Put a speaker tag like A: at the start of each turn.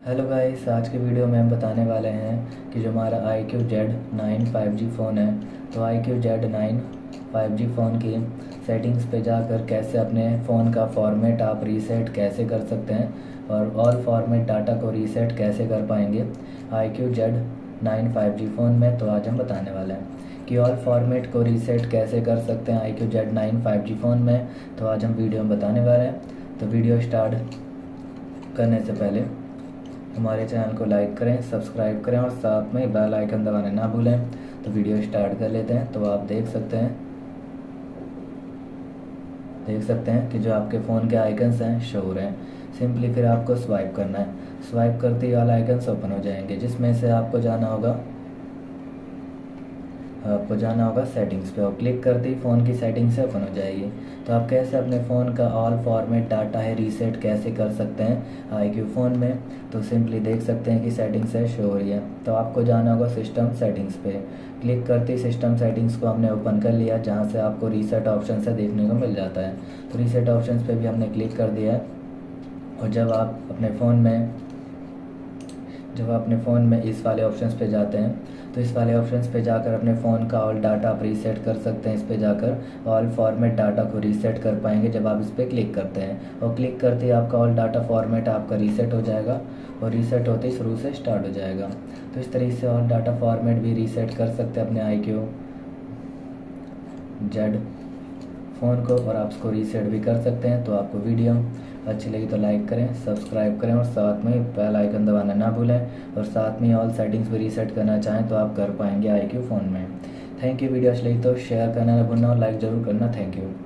A: Hello guys, आज के video में हम बताने वाले हैं कि जो हमारा iQOO Z9 5G फ़ोन है, तो iQOO Z9 5G फ़ोन की सेटिंग्स पे जाकर कैसे अपने फ़ोन का फॉर्मेट आप रीसेट कैसे कर सकते हैं और ऑल फॉर्मेट डाटा को रीसेट कैसे कर पाएंगे iQOO Z9 5G फ़ोन में। तो आज हम बताने वाले हैं कि ऑल फॉर्मेट को रीसेट कैसे कर सकते हैं iQOO Z9 5G फ़ोन में। तो आज हम वीडियो में बताने वाले हैं। तो वीडियो स्टार्ट करने से पहले हमारे चैनल को लाइक करें, सब्सक्राइब करें और साथ में बेल आइकन दबाना ना भूलें। तो वीडियो स्टार्ट कर लेते हैं। तो आप देख सकते हैं कि जो आपके फ़ोन के आइकन्स हैं शो हो रहे हैं। सिंपली फिर आपको स्वाइप करना है। स्वाइप करते ही वाला आइकन्स ओपन हो जाएंगे, जिसमें से आपको जाना होगा सेटिंग्स पे और क्लिक करते ही फ़ोन की सेटिंग्स से ओपन हो जाएगी। तो आप कैसे अपने फ़ोन का ऑल फॉर्मेट डाटा है रीसेट कैसे कर सकते हैं iQOO फ़ोन में। तो सिंपली देख सकते हैं कि सेटिंग्स है शो हो रही है। तो आपको जाना होगा सिस्टम सेटिंग्स पे। क्लिक करते ही सिस्टम सेटिंग्स को हमने ओपन कर लिया, जहाँ से आपको रीसेट ऑप्शन से देखने को मिल जाता है। तो रीसेट ऑप्शन पे भी हमने क्लिक कर दिया है। और जब आप अपने फ़ोन में इस वाले ऑप्शंस पे जाते हैं, तो इस वाले ऑप्शंस पे जाकर अपने फ़ोन का ऑल डाटा आप रीसेट कर सकते हैं। इस पे जाकर ऑल फॉर्मेट डाटा को रीसेट कर पाएंगे जब आप इस पर क्लिक करते हैं। और क्लिक करते ही आपका ऑल डाटा फॉर्मेट आपका रीसेट हो जाएगा और रीसेट होते ही शुरू से स्टार्ट हो जाएगा। तो इस तरीके से ऑल डाटा फॉर्मेट भी रीसेट कर सकते हैं अपने iQOO Z फ़ोन को, और आप उसको रीसेट भी कर सकते हैं। तो आपको वीडियो अच्छी लगी तो लाइक करें, सब्सक्राइब करें और साथ में बेल आइकन दबाना ना भूलें। और साथ में ऑल सेटिंग्स भी रीसेट करना चाहें तो आप कर पाएंगे iQOO फ़ोन में। Thank you. वीडियो अच्छी लगी तो शेयर करना ना भूलना और लाइक ज़रूर करना। Thank you.